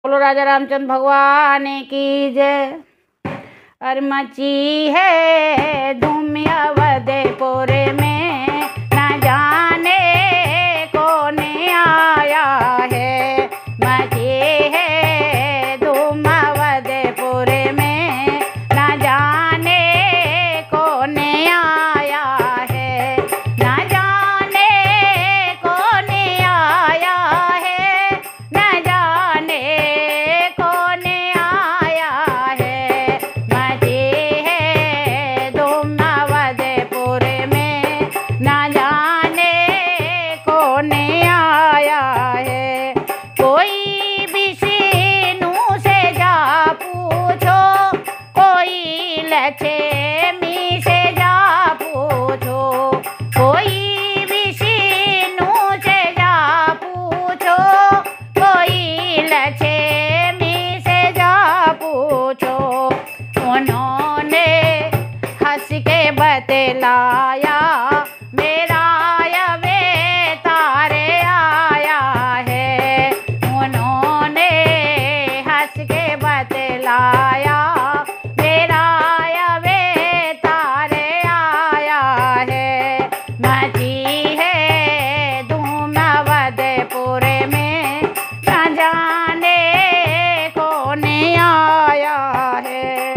बोलो राजा रामचंद्र भगवान की जय। और मची है धूम अवधपुर में, न जाने कौन आया है। मची है धूम अवधपुर में, न जाने कौन आया है। न जाने कौन आया है, न जाने कौन आया है। मची है धूम अवधपुर में, न जाने कौन आया है। कोई विष्णु से जा पूछो, कोई लक्ष्मी से जा पूछो। कोई विष्णु से जा पूछो, कोई लक्ष्मी से जा पूछो। उन्होंने हंस के बतलाया, मेरा अवतार आया है। उन्होंने हंस के बतलाया, मेरा अवतार आया है। मची है धूम अवधपुर में, न जाने कौन आया है।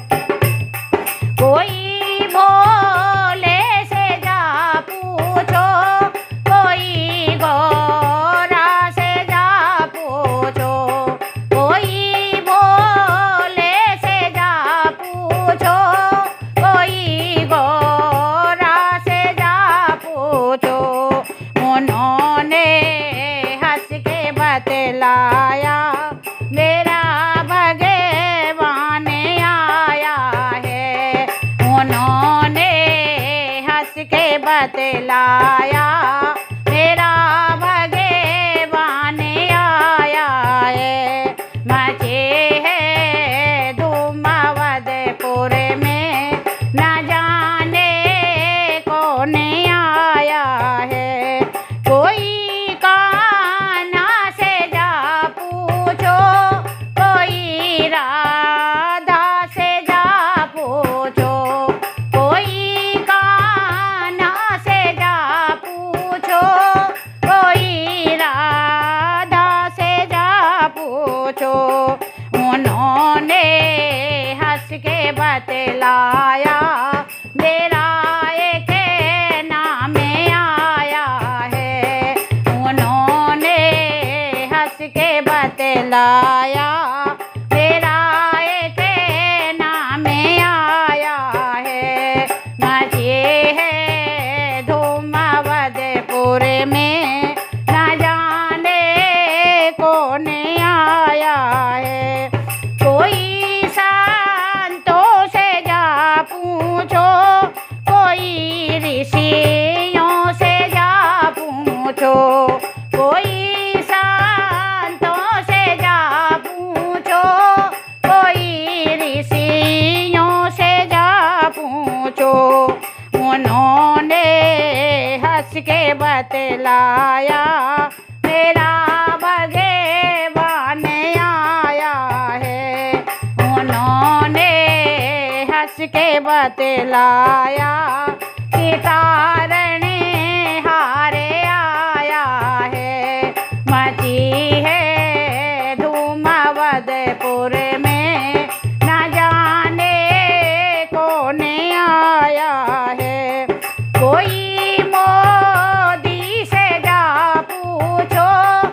कोई भोले से जा पूछो, कोई गौरा से जा पूछो। कोई भोले से जा पूछो, कोई गौरा से जा पूछो। उन्होंने हंस के बतलाया, मेरा भगवान आया है। उन्होंने हंस के बतलाया, मेरा भगवान आया है। मचे है धूम अवधपुर में, न जाने कौन आया है। कोई कान्हा से जा पूछो, कोई राधा से जा पूछो। कोई कान्हा से जा पूछो, कोई राधा से जा पूछो। उन्होंने हंस के बतलाया, मेरा एक नाम आया है। उन्होंने हंस के बतलाया, मेरा एक नाम आया है। मची है धूम अवधपुर में, न जाने कौन आया है। कोई संतों से जा पूछो, कोई ऋषियों से जा पूछो। कोई संतों से जा पूछो, कोई ऋषियों से जा पूछो। उन्होंने हंस के बतलाया, मेरा भगवान आया है। उन्होंने हंस के बतलाया, कि तारण हारे आया है। मची है धूम अवधपुर में, न जाने कौन आया है। कोई मोदी से जा पूछो,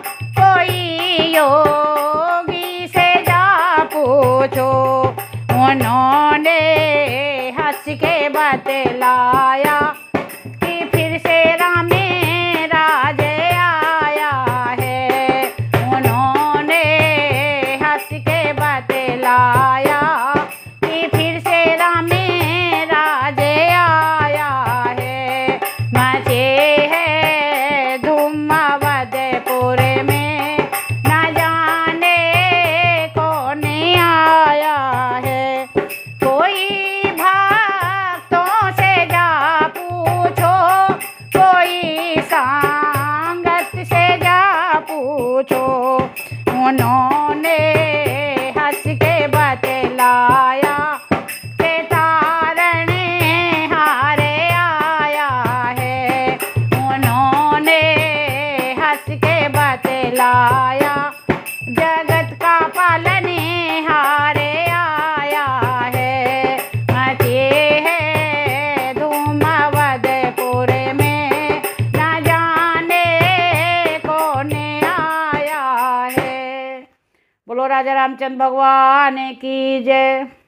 कोई योगी से जा पूछो। उन्होंने हंस के बतलाया, कि फिर से राम राज आया है। उन्होंने हंस के बतलाया, कि फिर से राम राज आया है। मचे है धूम अवधपुर में, न जाने कौन आया है। कोई भक्तों से जा पूछो, बतलाया, जगत का पालनहारे आया है। मची है धूम अवधपुर में, न जाने कौन आया है। बोलो राजा रामचंद्र भगवान की जय।